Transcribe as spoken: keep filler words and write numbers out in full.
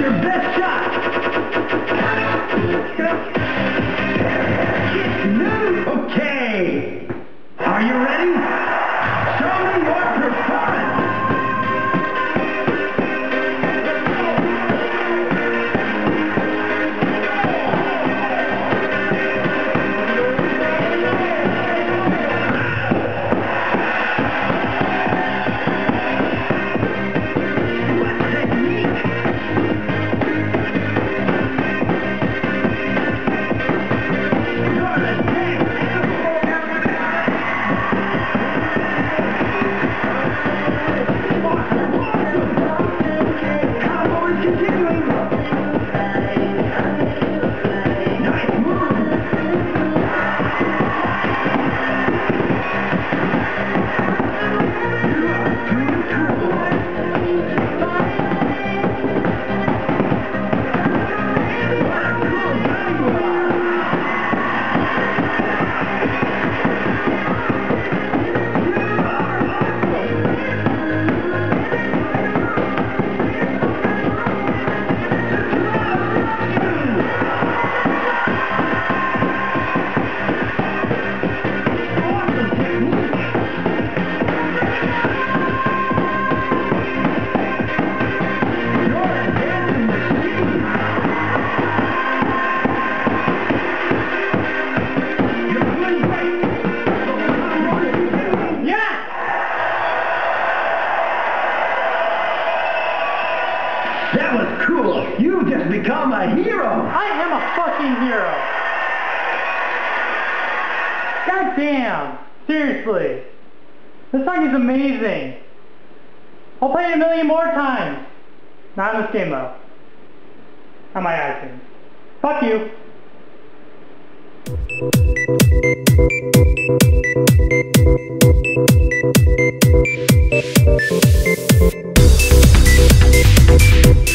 your best shot. Okay. Are you ready? Show me your performance. That was cool. You just become a hero. I am a fucking hero. God damn. Seriously. This song is amazing. I'll play it a million more times. Not in this game though. On my iTunes. Fuck you.